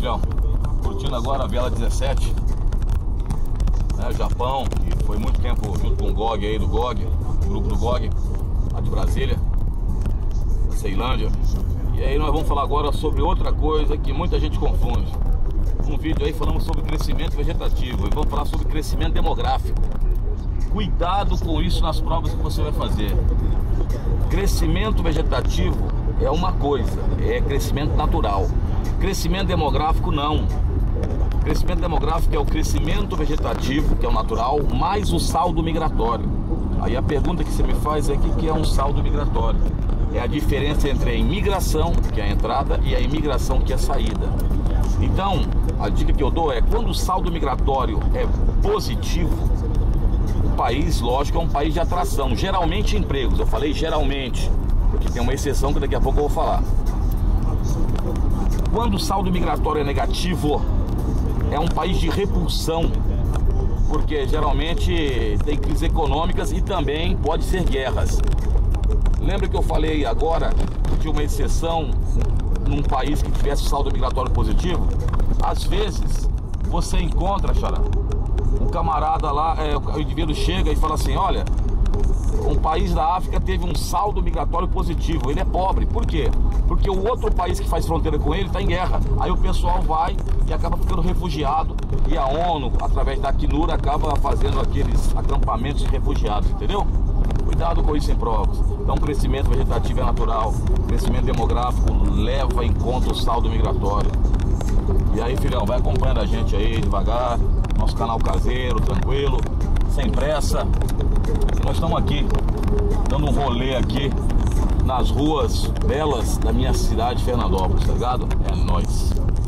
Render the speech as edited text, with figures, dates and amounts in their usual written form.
filhão? Curtindo agora a Viela 17, né, Japão, que foi muito tempo junto com o GOG aí, do GOG, o grupo do GOG, lá de Brasília, da Ceilândia. E aí nós vamos falar agora sobre outra coisa que muita gente confunde. Um vídeo aí falamos sobre crescimento vegetativo, e vamos falar sobre crescimento demográfico. Cuidado com isso nas provas que você vai fazer. Crescimento vegetativo é uma coisa, é crescimento natural. Crescimento demográfico não. Crescimento demográfico é o crescimento vegetativo, que é o natural, mais o saldo migratório. Aí a pergunta que você me faz é: o que é um saldo migratório? É a diferença entre a imigração, que é a entrada, e a imigração, que é a saída. Então, a dica que eu dou é: quando o saldo migratório é positivo, o país, lógico, é um país de atração, geralmente empregos. Eu falei geralmente, porque tem uma exceção que daqui a pouco eu vou falar. Quando o saldo migratório é negativo, é um país de repulsão, porque geralmente tem crises econômicas e também pode ser guerras. Lembra que eu falei agora de uma exceção num país que tivesse saldo migratório positivo? Às vezes você encontra, xará, um camarada lá, o indivíduo chega e fala assim: olha, um país da África teve um saldo migratório positivo, ele é pobre. Por quê? Porque o outro país que faz fronteira com ele está em guerra. Aí o pessoal vai e acaba ficando refugiado, e a ONU, através da Acnur, acaba fazendo aqueles acampamentos de refugiados, entendeu? Cuidado com isso em provas. Então, crescimento vegetativo é natural, crescimento demográfico leva em conta o saldo migratório. E aí, filhão, vai acompanhando a gente aí devagar, nosso canal caseiro, tranquilo, sem pressa. E nós estamos aqui, dando um rolê aqui nas ruas belas da minha cidade, Fernandópolis, tá ligado? É nóis.